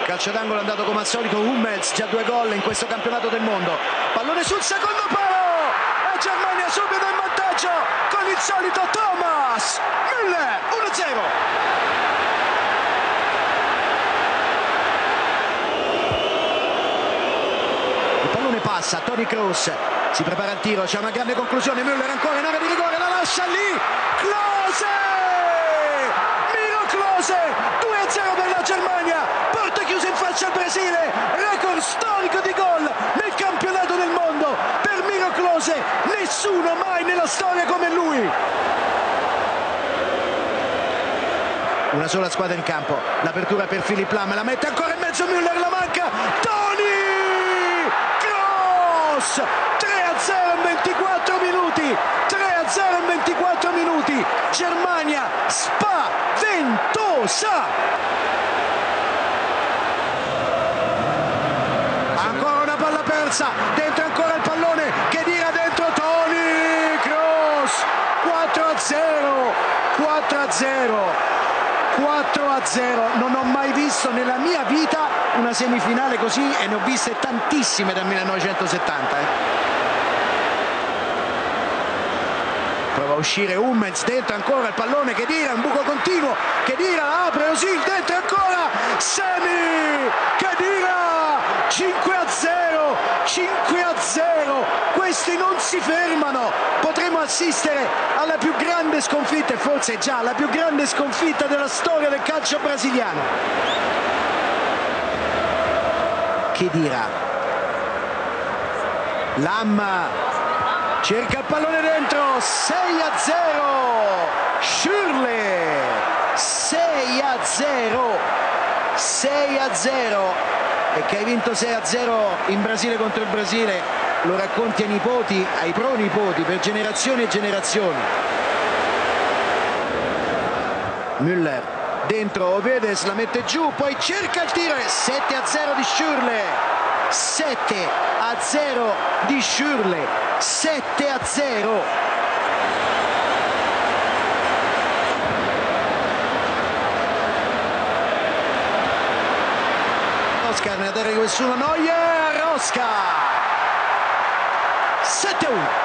Calcio d'angolo andato come al solito Hummels, già 2 gol in questo campionato del mondo. Pallone sul secondo palo e Germania subito in vantaggio con il solito Thomas Müller. 1-0. Il pallone passa, Toni Kroos si prepara al tiro, c'è una grande conclusione, Müller ancora in area di rigore, la lascia lì, Klose! Miro Klose, 2-0 per la Germania, porta chiusa in faccia al Brasile, record storico di gol nel campionato del mondo per Miro Klose, nessuno mai nella storia come lui. Una sola squadra in campo, l'apertura per Philipp Lahm, la mette ancora in mezzo Müller, la manca, Toni Kroos, 3-0 in 24 minuti, 3-0 in 24 minuti, Germania spaventosa. Ancora una palla persa, dentro ancora il pallone, che tira dentro Toni Kroos, 4-0, 4-0, non ho mai visto nella mia vita una semifinale così e ne ho viste tantissime dal 1970. Prova a uscire Hummels, dentro ancora il pallone che tira, un buco continuo, che tira, apre Özil, dentro ancora, Semi, che tira, 5-0, 5-0, questi non si fermano, potremo assistere alla più grande sconfitta e forse già la più grande sconfitta della storia del calcio brasiliano. Che dirà? Lahm cerca il pallone dentro, 6-0, Schürrle, 6-0, 6-0, e che hai vinto 6-0 in Brasile contro il Brasile lo racconti ai nipoti, ai pronipoti, per generazioni e generazioni. Müller dentro, Ovedes la mette giù, poi cerca il tiro, 7-0 di Schürrle, 7-0 di Schürrle, 7-0. Oscar nella terra di nessuno, Neuer, Oscar, 7-1.